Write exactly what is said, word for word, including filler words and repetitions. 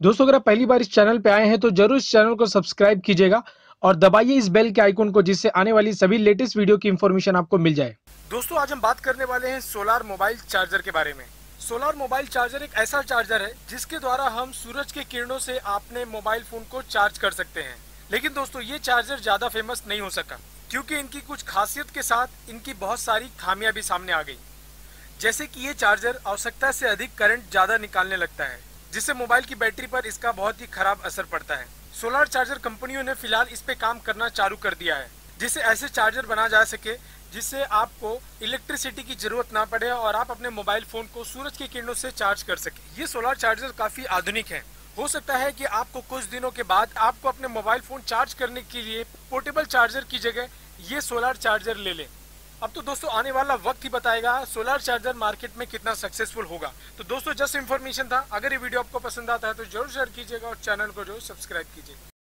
दोस्तों अगर आप पहली बार इस चैनल पे आए हैं तो जरूर इस चैनल को सब्सक्राइब कीजिएगा और दबाइए इस बेल के आइकन को, जिससे आने वाली सभी लेटेस्ट वीडियो की इंफॉर्मेशन आपको मिल जाए। दोस्तों आज हम बात करने वाले हैं सोलार मोबाइल चार्जर के बारे में। सोलार मोबाइल चार्जर एक ऐसा चार्जर है जिसके द्वारा हम सूरज के किरणों से अपने मोबाइल फोन को चार्ज कर सकते हैं। लेकिन दोस्तों ये चार्जर ज्यादा फेमस नहीं हो सका क्योंकि इनकी कुछ खासियत के साथ इनकी बहुत सारी खामियां भी सामने आ गई। जैसे कि ये चार्जर आवश्यकता से अधिक करंट ज्यादा निकालने लगता है, जिससे मोबाइल की बैटरी पर इसका बहुत ही खराब असर पड़ता है। सोलार चार्जर कंपनियों ने फिलहाल इस पे काम करना चालू कर दिया है, जिससे ऐसे चार्जर बना जा सके जिससे आपको इलेक्ट्रिसिटी की जरूरत ना पड़े और आप अपने मोबाइल फोन को सूरज की किरणों से चार्ज कर सके। ये सोलार चार्जर काफी आधुनिक है। हो सकता है कि आपको कुछ दिनों के बाद आपको अपने मोबाइल फोन चार्ज करने के लिए पोर्टेबल चार्जर की जगह ये सोलार चार्जर ले लें। अब तो दोस्तों आने वाला वक्त ही बताएगा सोलार चार्जर मार्केट में कितना सक्सेसफुल होगा। तो दोस्तों जस्ट इन्फॉर्मेशन था। अगर ये वीडियो आपको पसंद आता है तो जरूर शेयर कीजिएगा और चैनल को जरूर सब्सक्राइब कीजिएगा।